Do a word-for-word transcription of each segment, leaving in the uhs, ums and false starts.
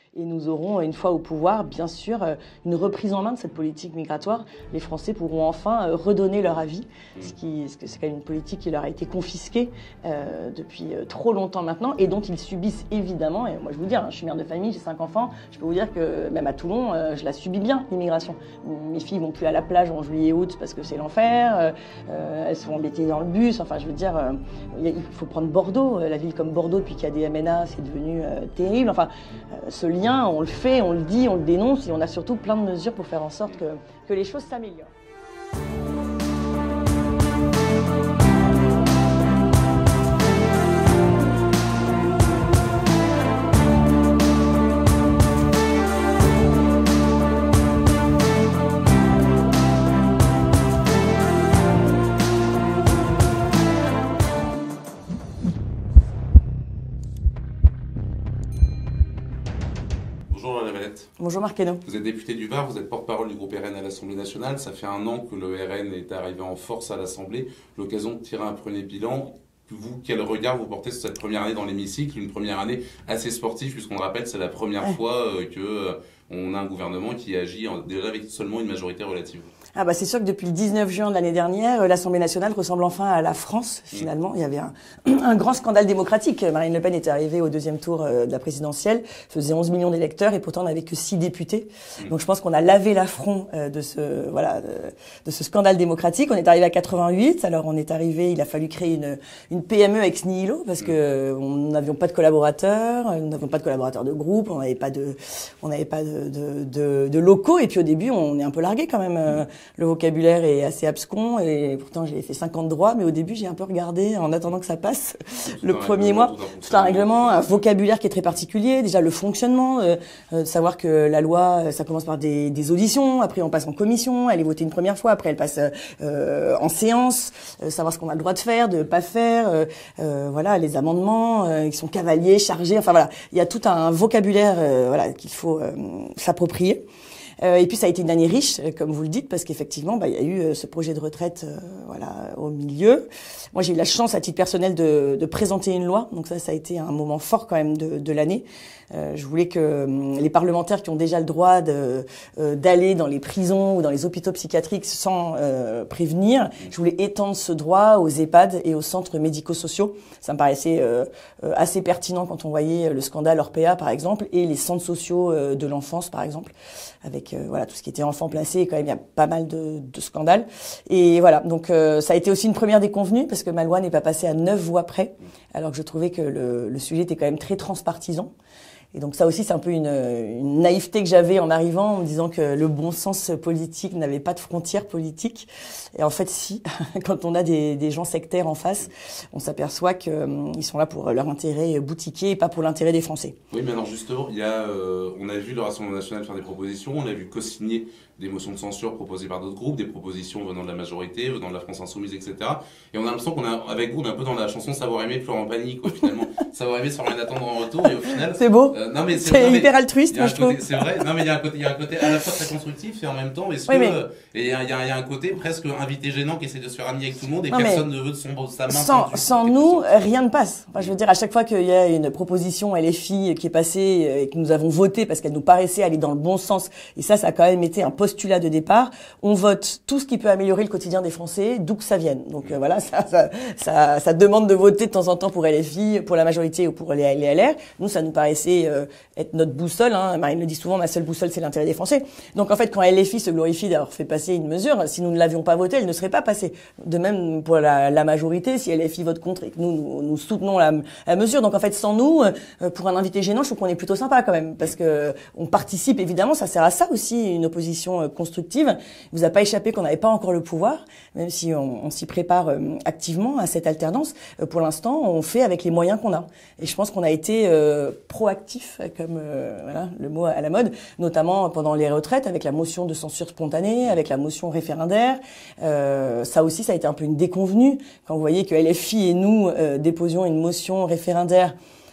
Et nous aurons, une fois au pouvoir, bien sûr, une reprise en main de cette politique migratoire. Les Français pourront enfin redonner leur avis, ce qui, ce que c'est quand même une politique qui leur a été confisquée euh, depuis trop longtemps maintenant et dont ils subissent évidemment. Et moi, je vous dis, hein, je suis mère de famille, j'ai cinq enfants. Je peux vous dire que même à Toulon, euh, je la subis bien, l'immigration. Mes filles vont plus à la plage en juillet et août parce que c'est l'enfer. Euh, elles sont embêtées dans le bus. Enfin, je veux dire, euh, il faut prendre Bordeaux. La ville comme Bordeaux, depuis qu'il y a des M N A, c'est devenu euh, terrible. Enfin, euh, ce lien, on le fait, on le dit, on le dénonce et on a surtout plein de mesures pour faire en sorte que, que les choses s'améliorent. Bonjour Valérie Valette. Bonjour Marc Hainaut. Vous êtes député du Var, vous êtes porte-parole du groupe R N à l'Assemblée nationale. Ça fait un an que le R N est arrivé en force à l'Assemblée. L'occasion de tirer un premier bilan. Vous, quel regard vous portez sur cette première année dans l'hémicycle? Une première année assez sportive, puisqu'on le rappelle, c'est la première ouais. fois euh, que euh, on a un gouvernement qui agit en, déjà avec seulement une majorité relative. Ah bah c'est sûr que depuis le dix-neuf juin de l'année dernière, l'Assemblée nationale ressemble enfin à la France, finalement. Mmh. Il y avait un, un grand scandale démocratique. Marine Le Pen était arrivée au deuxième tour de la présidentielle, faisait onze millions d'électeurs et pourtant on n'avait que six députés. Mmh. Donc je pense qu'on a lavé l'affront de ce, voilà, de, de ce scandale démocratique. On est arrivé à quatre-vingt-huit, alors on est arrivé, il a fallu créer une, une P M E ex nihilo parce que on n'avions pas de collaborateurs, nous n'avions pas de collaborateurs de groupe, on n'avait pas de, on n'avait pas de, de, de, de locaux et puis au début on est un peu largué quand même. Mmh. Le vocabulaire est assez abscon et pourtant j'ai fait cinquante droits, mais au début j'ai un peu regardé en attendant que ça passe tout le premier mois. Tout un règlement, un vocabulaire qui est très particulier. Déjà le fonctionnement, euh, euh, savoir que la loi, ça commence par des, des auditions, après on passe en commission, elle est votée une première fois, après elle passe euh, en séance, euh, savoir ce qu'on a le droit de faire, de pas faire, euh, euh, voilà les amendements, euh, qui sont cavaliers, chargés, enfin voilà, il y a tout un vocabulaire euh, voilà qu'il faut euh, s'approprier. Euh, et puis ça a été une année riche, comme vous le dites, parce qu'effectivement, bah, il y a eu euh, ce projet de retraite, euh, voilà, au milieu. Moi, j'ai eu la chance, à titre personnel, de, de présenter une loi. Donc ça, ça a été un moment fort quand même de, de l'année. Euh, je voulais que euh, les parlementaires qui ont déjà le droit de, euh, d'aller dans les prisons ou dans les hôpitaux psychiatriques sans euh, prévenir, je voulais étendre ce droit aux EHPAD et aux centres médico-sociaux. Ça me paraissait euh, euh, assez pertinent quand on voyait le scandale Orpea, par exemple, et les centres sociaux euh, de l'enfance, par exemple, avec euh, voilà tout ce qui était enfants placés. Quand même, il y a pas mal de, de scandales. Et voilà, donc euh, ça a été aussi une première déconvenue parce que ma loi n'est pas passée à neuf voix près, alors que je trouvais que le, le sujet était quand même très transpartisan. Et donc ça aussi, c'est un peu une, une naïveté que j'avais en arrivant, en me disant que le bon sens politique n'avait pas de frontières politiques. Et en fait, si, quand on a des, des gens sectaires en face, on s'aperçoit qu'ils euh, sont là pour leur intérêt boutiquier et pas pour l'intérêt des Français. Oui, mais alors justement, il y a, euh, on a vu le Rassemblement national faire des propositions, on a vu co-signer des motions de censure proposées par d'autres groupes, des propositions venant de la majorité, venant de la France Insoumise, et cetera. Et on a l'impression qu'on a, avec vous, on est un peu dans la chanson Savoir aimer de Florent Pagny, quoi, finalement. Savoir aimer sans rien attendre en retour, et au final... C'est beau. Euh, non, mais c'est, c'est non, hyper mais, altruiste, moi, je trouve. C'est vrai. Non, mais il y a un côté, il y a un côté à la fois très constructif et en même temps, est-ce oui, que, mais... euh, et il y a, il y a, il y a un côté presque invité gênant qui essaie de se faire ami avec tout le monde et non, personne ne veut de son, sa main. Sans, sans nous, rien ne passe. Enfin, je veux dire, à chaque fois qu'il y a une proposition L F I qui est passée et que nous avons voté parce qu'elle nous paraissait aller dans le bon sens, et ça, ça a quand même été un postulat de départ, on vote tout ce qui peut améliorer le quotidien des Français, d'où que ça vienne. Donc euh, voilà, ça, ça, ça, ça demande de voter de temps en temps pour L F I, pour la majorité ou pour les, les L R. Nous, ça nous paraissait euh, être notre boussole. Hein. Marine le dit souvent, ma seule boussole, c'est l'intérêt des Français. Donc en fait, quand L F I se glorifie d'avoir fait passer une mesure, si nous ne l'avions pas votée, elle ne serait pas passée. De même pour la, la majorité, si L F I vote contre et que nous, nous, nous soutenons la, la mesure. Donc en fait, sans nous, euh, pour un invité gênant, je trouve qu'on est plutôt sympa quand même, parce que on participe évidemment. Ça sert à ça aussi, une opposition euh, constructive. Il vous a pas échappé qu'on n'avait pas encore le pouvoir, même si on, on s'y prépare euh, activement à cette alternance. Euh, pour l'instant, on fait avec les moyens qu'on a. Et je pense qu'on a été euh, proactif, comme euh, voilà, le mot à la mode, notamment pendant les retraites, avec la motion de censure spontanée, avec la motion référendaire. Euh, ça aussi, ça a été un peu une déconvenue. Quand vous voyez que L F I et nous euh, déposions une motion référendaire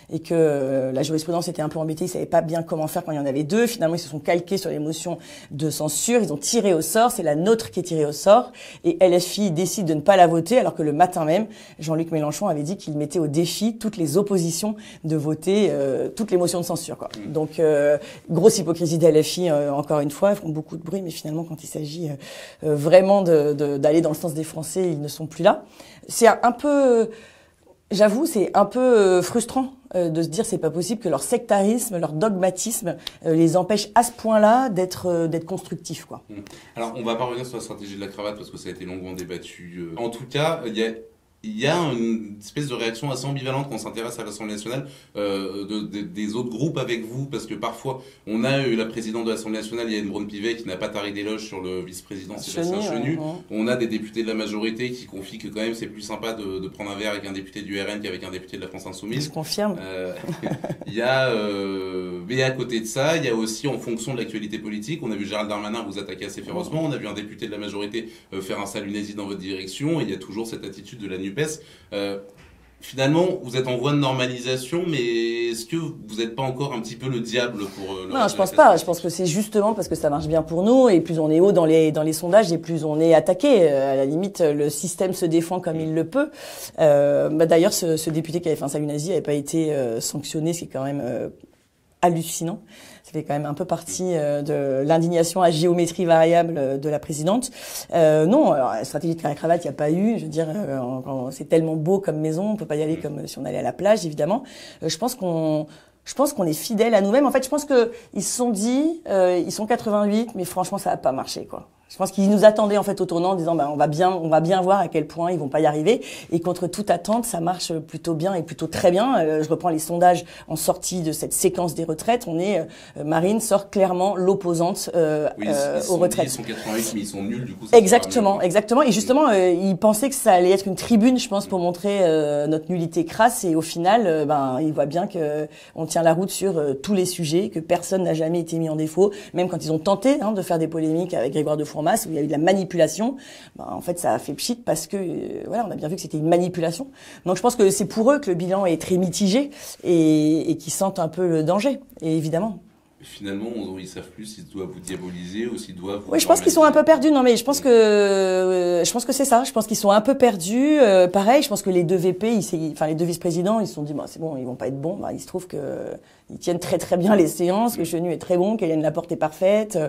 et que euh, la jurisprudence était un peu embêtée, ils savaient pas bien comment faire quand il y en avait deux. Finalement, ils se sont calqués sur les motions de censure, ils ont tiré au sort, c'est la nôtre qui est tirée au sort, et L F I décide de ne pas la voter, alors que le matin même, Jean-Luc Mélenchon avait dit qu'il mettait au défi toutes les oppositions de voter euh, toutes les motions de censure, quoi. Donc, euh, grosse hypocrisie d'L F I, euh, encore une fois, ils font beaucoup de bruit, mais finalement, quand il s'agit euh, vraiment de, de, d'aller dans le sens des Français, ils ne sont plus là. C'est un peu, j'avoue, c'est un peu frustrant euh, de se dire c'est pas possible que leur sectarisme, leur dogmatisme euh, les empêche à ce point-là d'être euh, d'être constructifs, quoi. Alors, on va pas revenir sur la stratégie de la cravate parce que ça a été longuement débattu. En tout cas, il y a Il y a une espèce de réaction assez ambivalente quand on s'intéresse à l'Assemblée nationale euh, de, de, des autres groupes avec vous, parce que parfois on a eu la présidente de l'Assemblée nationale, Yael Braun-Pivet, qui n'a pas taré d'éloges sur le vice-président Sébastien Chenu. Ouais, ouais. On a des députés de la majorité qui confient que quand même c'est plus sympa de, de prendre un verre avec un député du R N qu'avec un député de la France Insoumise. Je confirme. Euh, il y a, euh, mais à côté de ça, il y a aussi en fonction de l'actualité politique, on a vu Gérald Darmanin vous attaquer assez férocement, on a vu un député de la majorité euh, faire un salut nazi dans votre direction, et il y a toujours cette attitude de la NUPES. Euh, finalement, vous êtes en voie de normalisation, mais est-ce que vous n'êtes pas encore un petit peu le diable pour euh, le Non, je pense pas. Je pense que c'est justement parce que ça marche bien pour nous, et plus on est haut dans les dans les sondages, et plus on est attaqué. À la limite, le système se défend comme il le peut. Euh, bah d'ailleurs, ce, ce député qui avait fait un salut nazi n'avait pas été euh, sanctionné, ce qui est quand même euh, hallucinant. Ça fait quand même un peu partie euh, de l'indignation à géométrie variable de la présidente. Euh, non, alors, la stratégie de cravate, il n'y a pas eu. Je veux dire, euh, quand c'est tellement beau comme maison, on peut pas y aller comme si on allait à la plage, évidemment. Euh, je pense qu'on, je pense qu'on est fidèle à nous-mêmes. En fait, je pense que ils se sont dit, euh, ils sont quatre-vingt-huit, mais franchement, ça va pas marcher, quoi. Je pense qu'ils nous attendaient en fait au tournant en disant bah on va bien on va bien voir à quel point ils vont pas y arriver, et contre toute attente ça marche plutôt bien et plutôt très bien. Euh, je reprends les sondages en sortie de cette séquence des retraites, on est euh, Marine sort clairement l'opposante euh, oui, euh, ils aux retraites. Ils sont quatre-vingt-huit mais ils sont nuls du coup. Ça exactement, exactement. Et justement euh, ils pensaient que ça allait être une tribune, je pense, pour montrer euh, notre nullité crasse, et au final euh, ben ils voient bien que on tient la route sur euh, tous les sujets, que personne n'a jamais été mis en défaut, même quand ils ont tenté hein, de faire des polémiques avec Grégoire de Fourmas où il y a eu de la manipulation, ben, en fait ça a fait pchit parce que euh, voilà, on a bien vu que c'était une manipulation. Donc je pense que c'est pour eux que le bilan est très mitigé et, et qu'ils sentent un peu le danger, et évidemment. Finalement, on, ils savent plus s'ils doivent vous diaboliser ou s'ils doivent vous... Oui, je pense qu'ils sont un peu perdus. Non, mais je pense que euh, je pense que c'est ça. Je pense qu'ils sont un peu perdus. Euh, pareil, je pense que les deux V P, ils, enfin les deux vice-présidents, ils se sont dit, bah, c'est bon, ils vont pas être bons. Bah, il se trouve que ils tiennent très très bien les séances, que Chenu est très bon, qu'Hélène Laporte est parfaite.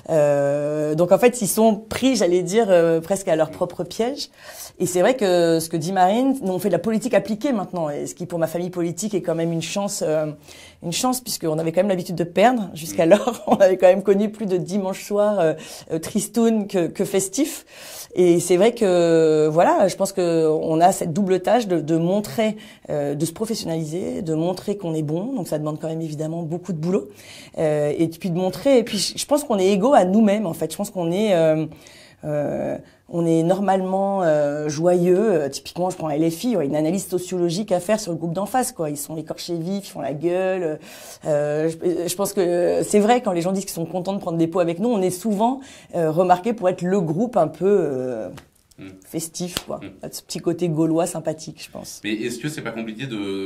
Euh, donc en fait, ils sont pris, j'allais dire, euh, presque à leur propre piège. Et c'est vrai que ce que dit Marine, nous on fait de la politique appliquée maintenant, et ce qui pour ma famille politique est quand même une chance, euh, une chance puisqu'on avait quand même l'habitude de perdre jusqu'alors. On avait quand même connu plus de dimanches soirs euh, tristounes que, que festifs. Et c'est vrai que voilà, je pense que on a cette double tâche de, de montrer, euh, de se professionnaliser, de montrer qu'on est bon. Donc ça demande quand même évidemment beaucoup de boulot, euh, et puis de montrer. Et puis je pense qu'on est égaux à nous-mêmes en fait. Je pense qu'on est euh, euh, on est normalement euh, joyeux. Euh, typiquement, je prends L F I, il y a une analyse sociologique à faire sur le groupe d'en face, quoi. Ils sont écorchés vifs, ils font la gueule. Euh, je, je pense que c'est vrai, quand les gens disent qu'ils sont contents de prendre des pots avec nous, on est souvent euh, remarqué pour être le groupe un peu euh, mmh. festif, quoi. Mmh. Ce petit côté gaulois sympathique, je pense. Mais est-ce que c'est pas compliqué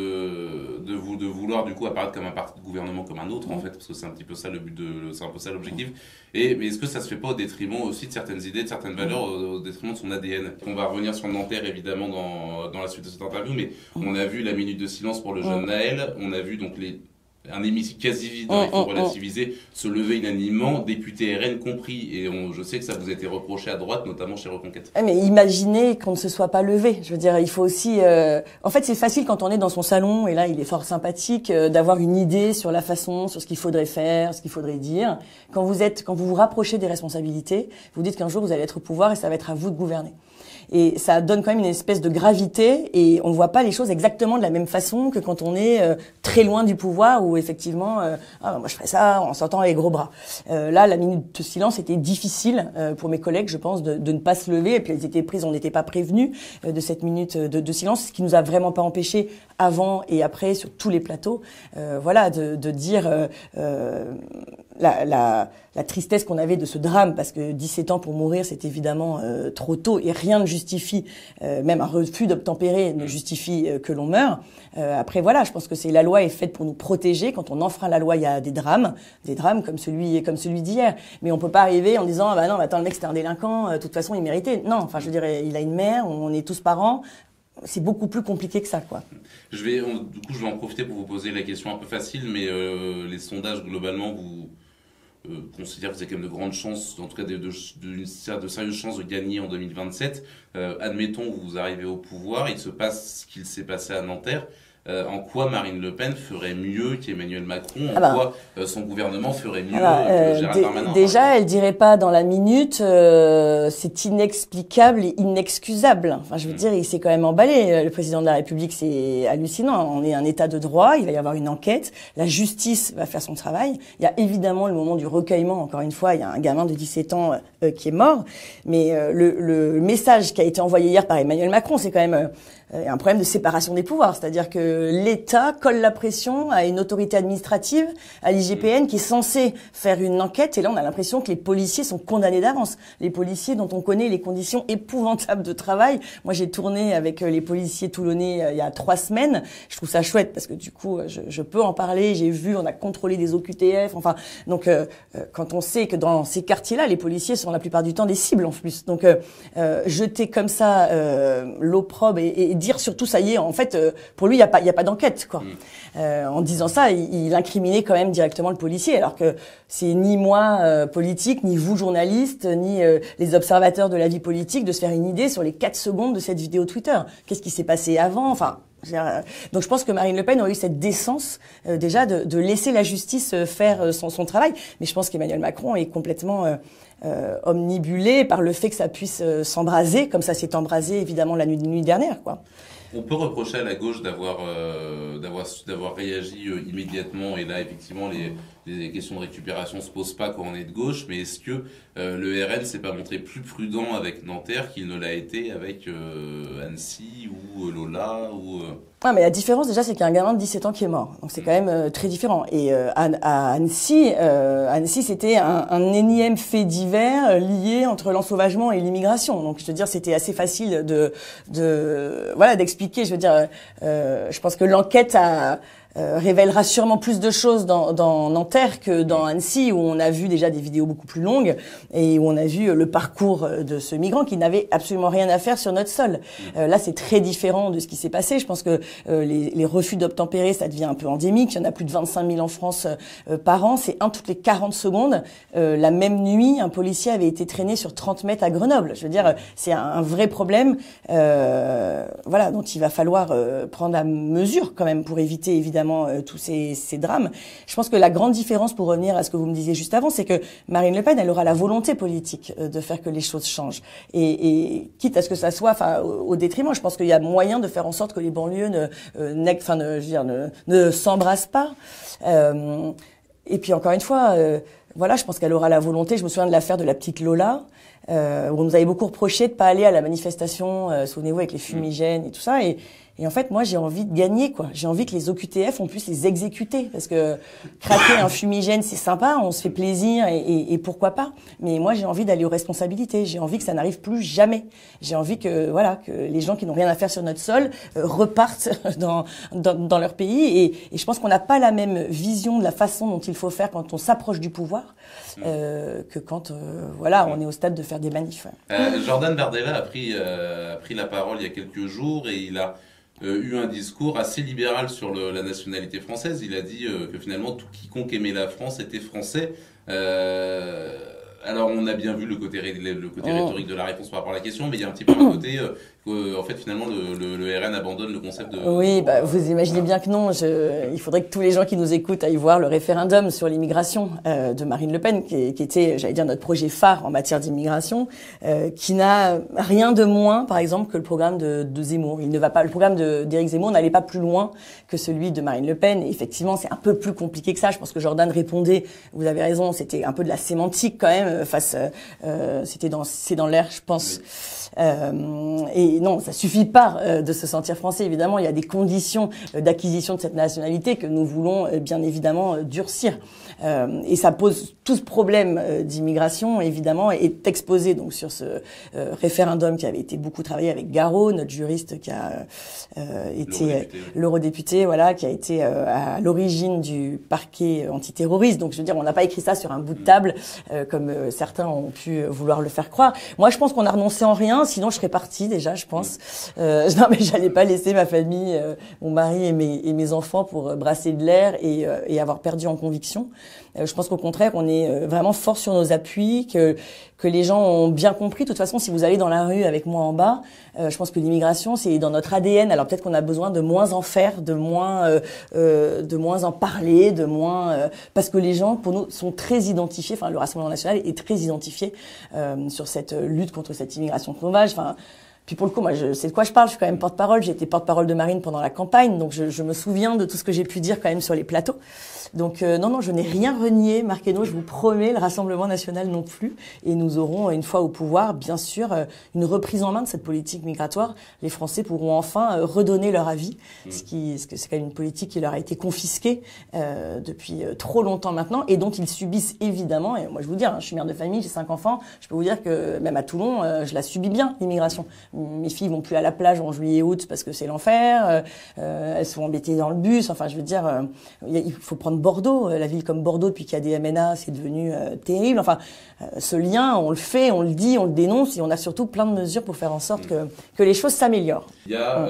de de vous de vouloir du coup apparaître comme un parti de gouvernement comme un autre, mmh. en fait, parce que c'est un petit peu ça le but de, c'est un peu ça l'objectif. Mmh. Et mais est-ce que ça se fait pas au détriment aussi de certaines idées, de certaines valeurs, mmh. au, au détriment de son A D N? On va revenir sur Nanterre évidemment dans dans la suite de cette interview, mais mmh. on a vu la minute de silence pour le jeune mmh. Naël, on a vu donc les un hémicycle quasi vide, hein, il faut relativiser, se lever unanimement, député R N compris, et on, je sais que ça vous a été reproché à droite, notamment chez Reconquête. Mais imaginez qu'on ne se soit pas levé. Je veux dire, il faut aussi... Euh... En fait, c'est facile quand on est dans son salon, et là, il est fort sympathique, euh, d'avoir une idée sur la façon, sur ce qu'il faudrait faire, ce qu'il faudrait dire. Quand vous êtes, quand vous vous rapprochez des responsabilités, vous dites qu'un jour, vous allez être au pouvoir et ça va être à vous de gouverner. Et ça donne quand même une espèce de gravité, et on voit pas les choses exactement de la même façon que quand on est euh, très loin du pouvoir, où effectivement, euh, ah, moi je ferais ça en sortant les gros bras. Euh, là, la minute de silence était difficile euh, pour mes collègues, je pense, de, de ne pas se lever, et puis elles étaient prises, on n'était pas prévenus euh, de cette minute de, de silence, ce qui nous a vraiment pas empêché avant et après sur tous les plateaux, euh, voilà, de, de dire, euh, euh, la, la, la tristesse qu'on avait de ce drame, parce que dix-sept ans pour mourir, c'est évidemment euh, trop tôt, et rien ne justifie, euh, même un refus d'obtempérer ne justifie euh, que l'on meure. Euh, après, voilà, je pense que c'est la loi est faite pour nous protéger. Quand on enfreint la loi, il y a des drames, des drames comme celui comme celui d'hier. Mais on peut pas arriver en disant ah bah non, bah attends, le mec c'était un délinquant, euh, de toute façon il méritait. Non, enfin je dirais, il a une mère, on est tous parents. C'est beaucoup plus compliqué que ça, quoi. Je vais, on, du coup, je vais en profiter pour vous poser la question un peu facile, mais euh, les sondages globalement, vous euh, considérez que vous avez quand même de grandes chances, en tout cas de, de, de, de sérieuses chances de gagner en deux mille vingt-sept. Euh, admettons, vous arrivez au pouvoir, il se passe ce qu'il s'est passé à Nanterre. Euh, en quoi Marine Le Pen ferait mieux qu'Emmanuel Macron? En ah bah. quoi euh, son gouvernement ferait mieux ah bah, euh, que Gérald Darmanin? Déjà, elle dirait pas dans la minute, euh, c'est inexplicable et inexcusable. Enfin, je veux mmh. dire, il s'est quand même emballé. Le président de la République, c'est hallucinant. On est un état de droit, il va y avoir une enquête, la justice va faire son travail. Il y a évidemment le moment du recueillement. Encore une fois, il y a un gamin de dix-sept ans euh, qui est mort. Mais euh, le, le message qui a été envoyé hier par Emmanuel Macron, c'est quand même... Euh, un problème de séparation des pouvoirs, c'est-à-dire que l'État colle la pression à une autorité administrative, à l'I G P N, qui est censée faire une enquête, et là on a l'impression que les policiers sont condamnés d'avance. Les policiers dont on connaît les conditions épouvantables de travail. Moi j'ai tourné avec les policiers toulonnais il y a trois semaines, je trouve ça chouette parce que du coup je, je peux en parler, j'ai vu, on a contrôlé des O Q T F, enfin, donc euh, quand on sait que dans ces quartiers-là, les policiers sont la plupart du temps des cibles en plus, donc euh, euh, jeter comme ça euh, l'opprobre et, et dire surtout ça y est, en fait, euh, pour lui, il n'y a pas, il y a pas d'enquête, quoi. Mmh. Euh, en disant ça, il, il incriminait quand même directement le policier, alors que c'est ni moi euh, politique, ni vous journaliste, ni euh, les observateurs de la vie politique de se faire une idée sur les quatre secondes de cette vidéo Twitter. Qu'est-ce qui s'est passé avant? Enfin. Donc je pense que Marine Le Pen aurait eu cette décence euh, déjà de, de laisser la justice faire son, son travail, mais je pense qu'Emmanuel Macron est complètement euh, euh, omnibulé par le fait que ça puisse euh, s'embraser, comme ça s'est embrasé évidemment la nuit, nuit dernière, quoi. On peut reprocher à la gauche d'avoir euh, d'avoir d'avoir réagi euh, immédiatement, et là effectivement les les questions de récupération se posent pas quand on est de gauche, mais est-ce que euh, le R N s'est pas montré plus prudent avec Nanterre qu'il ne l'a été avec euh, Annecy ou euh, Lola ou euh... Ah, mais la différence déjà, c'est qu'il y a un gamin de dix-sept ans qui est mort, donc c'est quand même euh, très différent. Et euh, à, à Annecy, euh, Annecy, c'était un, un énième fait divers lié entre l'ensauvagement et l'immigration. Donc je veux dire, c'était assez facile de de voilà d'expliquer. Je veux dire, euh, je pense que l'enquête a Euh, révélera sûrement plus de choses dans, dans Nanterre que dans Annecy, où on a vu déjà des vidéos beaucoup plus longues et où on a vu le parcours de ce migrant qui n'avait absolument rien à faire sur notre sol. Euh, là, c'est très différent de ce qui s'est passé. Je pense que euh, les, les refus d'obtempérer, ça devient un peu endémique. Il y en a plus de vingt-cinq mille en France euh, par an. C'est un toutes les quarante secondes. Euh, la même nuit, un policier avait été traîné sur trente mètres à Grenoble. Je veux dire, c'est un, un vrai problème euh, voilà, dont il va falloir euh, prendre la mesure quand même pour éviter évidemment Euh, tous ces, ces drames. Je pense que la grande différence, pour revenir à ce que vous me disiez juste avant, c'est que Marine Le Pen, elle aura la volonté politique euh, de faire que les choses changent. Et, et quitte à ce que ça soit, enfin, au, au détriment, je pense qu'il y a moyen de faire en sorte que les banlieues ne, euh, enfin, ne, je veux dire, ne, ne s'embrassent pas. Euh, et puis encore une fois, euh, voilà, je pense qu'elle aura la volonté. Je me souviens de l'affaire de la petite Lola, euh, où on nous avait beaucoup reproché de pas aller à la manifestation, euh, souvenez-vous, avec les fumigènes et tout ça. Et, Et en fait, moi, j'ai envie de gagner, quoi. J'ai envie que les O Q T F, on puisse les exécuter. Parce que craquer un fumigène, c'est sympa, on se fait plaisir et, et, et pourquoi pas. Mais moi, j'ai envie d'aller aux responsabilités. J'ai envie que ça n'arrive plus jamais. J'ai envie que, voilà, que les gens qui n'ont rien à faire sur notre sol euh, repartent dans, dans, dans leur pays. Et, et je pense qu'on n'a pas la même vision de la façon dont il faut faire quand on s'approche du pouvoir euh, que quand, euh, voilà, on est au stade de faire des manifs. Euh, Jordan Bardella a pris, euh, a pris la parole il y a quelques jours et il a Euh, eu un discours assez libéral sur le, la nationalité française. Il a dit euh, que finalement tout quiconque aimait la France était français. Euh, alors on a bien vu le côté, le côté oh. rhétorique de la réponse par rapport à la question, mais il y a un petit peu un côté euh, que, en fait finalement le, le, le R N abandonne le concept de... Oui, bah, vous imaginez bien que non. Je, il faudrait que tous les gens qui nous écoutent aillent voir le référendum sur l'immigration euh, de Marine Le Pen, qui, qui était, j'allais dire, notre projet phare en matière d'immigration, euh, qui n'a rien de moins, par exemple, que le programme de, de Zemmour. Il ne va pas, le programme de, d'Éric Zemmour n'allait pas plus loin que celui de Marine Le Pen. Et effectivement, c'est un peu plus compliqué que ça. Je pense que Jordan répondait, vous avez raison, c'était un peu de la sémantique quand même, face, euh, c'était dans, c'est dans l'air, je pense. Oui. Euh, et non, ça suffit pas euh, de se sentir français. Évidemment, il y a des conditions euh, d'acquisition de cette nationalité que nous voulons euh, bien évidemment euh, durcir. Euh, et ça pose tout ce problème euh, d'immigration, évidemment, est exposé donc sur ce euh, référendum qui avait été beaucoup travaillé avec Garot, notre juriste qui a euh, été l'eurodéputé, voilà, qui a été euh, à l'origine du parquet antiterroriste. Donc, je veux dire, on n'a pas écrit ça sur un bout de table, euh, comme euh, certains ont pu vouloir le faire croire. Moi, je pense qu'on a renoncé en rien, sinon je serais partie déjà, je pense. Euh, non, mais j'allais pas laisser ma famille, euh, mon mari et mes, et mes enfants pour euh, brasser de l'air et, euh, et avoir perdu en conviction. Euh, je pense qu'au contraire, on est euh, vraiment fort sur nos appuis, que que les gens ont bien compris. De toute façon, si vous allez dans la rue avec moi en bas, euh, je pense que l'immigration, c'est dans notre A D N. Alors peut-être qu'on a besoin de moins en faire, de moins, euh, euh, de moins en parler, de moins, euh, parce que les gens, pour nous, sont très identifiés. Enfin, le Rassemblement national est très identifié euh, sur cette lutte contre cette immigration sauvage. Enfin. Puis pour le coup, moi, je sais de quoi je parle. Je suis quand même porte-parole. J'ai été porte-parole de Marine pendant la campagne, donc je, je me souviens de tout ce que j'ai pu dire quand même sur les plateaux. Donc euh, non, non, je n'ai rien renié, Marc Hainaut, je vous promets, le Rassemblement national non plus. Et nous aurons, une fois au pouvoir, bien sûr, euh, une reprise en main de cette politique migratoire. Les Français pourront enfin euh, redonner leur avis, mmh. ce qui, ce que c'est quand même une politique qui leur a été confisquée euh, depuis euh, trop longtemps maintenant, et dont ils subissent évidemment. Et moi, je vous dis, hein, je suis mère de famille, j'ai cinq enfants. Je peux vous dire que même à Toulon, euh, je la subis bien, l'immigration. Mes filles vont plus à la plage en juillet et août parce que c'est l'enfer. Euh, elles sont embêtées dans le bus. Enfin, je veux dire, euh, il faut prendre Bordeaux. La ville comme Bordeaux, depuis qu'il y a des M N A, c'est devenu euh, terrible. Enfin, euh, ce lien, on le fait, on le dit, on le dénonce, et on a surtout plein de mesures pour faire en sorte que, que les choses s'améliorent. Il y a,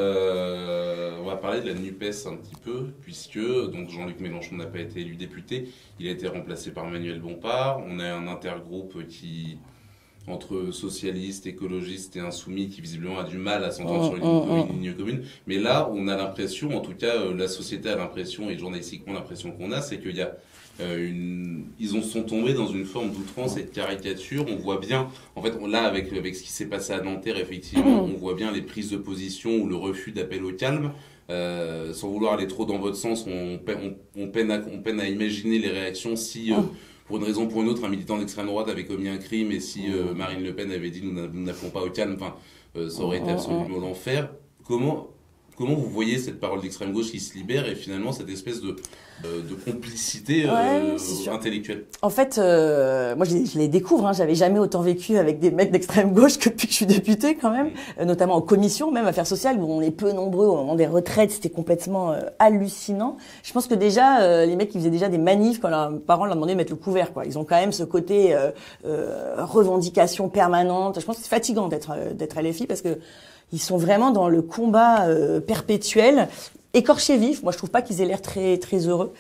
euh, on va parler de la NUPES un petit peu, puisque donc Jean-Luc Mélenchon n'a pas été élu député. Il a été remplacé par Manuel Bompard. On a un intergroupe qui... entre socialistes, écologistes et insoumis qui visiblement a du mal à s'entendre sur une, une, une ligne commune. Mais là, on a l'impression, en tout cas, euh, la société a l'impression, et journalistiquement l'impression qu'on a, c'est qu'il y a euh, une... Ils ont, sont tombés dans une forme d'outrance et de caricature. On voit bien, en fait, là, avec, avec ce qui s'est passé à Nanterre, effectivement, on voit bien les prises de position ou le refus d'appel au calme. Euh, sans vouloir aller trop dans votre sens, on, on, on, peine, à, on peine à imaginer les réactions si... Euh, pour une raison ou pour une autre, un militant d'extrême droite avait commis un crime, et si euh, Marine Le Pen avait dit nous n'appelons pas au calme, enfin, euh, ça aurait été absolument l'enfer. Comment, comment vous voyez cette parole d'extrême gauche qui se libère et finalement cette espèce de, euh, de complicité euh, ouais, intellectuelle? En fait, euh, moi je les, je les découvre, hein, j'avais jamais autant vécu avec des mecs d'extrême gauche que depuis que je suis députée quand même, mmh. euh, notamment en commission, même affaires sociales, où on est peu nombreux au moment des retraites, c'était complètement euh, hallucinant. Je pense que déjà, euh, les mecs qui faisaient déjà des manifs quand leurs parents leur demandaient de mettre le couvert, quoi. Ils ont quand même ce côté euh, euh, revendication permanente. Je pense que c'est fatigant d'être euh, d'être L F I parce que ils sont vraiment dans le combat euh, perpétuel, écorché vif. Moi, je trouve pas qu'ils aient l'air très très heureux.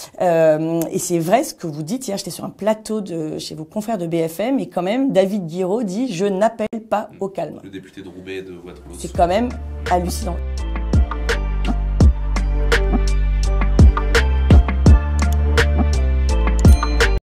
Euh, et c'est vrai ce que vous dites. Hier, j'étais sur un plateau de chez vos confrères de B F M, et quand même, David Guiraud dit « Je n'appelle pas au calme ». Le député de Roubaix de Waterloo. C'est quand même hallucinant.